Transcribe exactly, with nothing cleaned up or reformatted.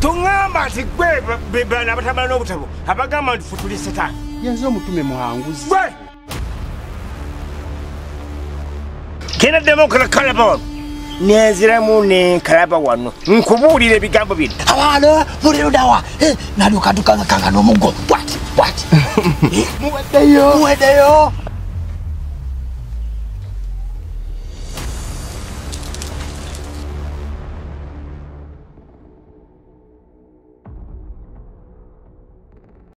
tungamba ati gwe bana abatabala n'obutabo abagamba nti futuli setaani yenza omutume muhanguzi gwe genda ddemu kalaba wano nenziramu nenkalaba wano nkubuulira ebigambo bino abaana mulirudawa nalyoka tukanga kanga n'omuggo bwati bwati muweddeyo muweddeyo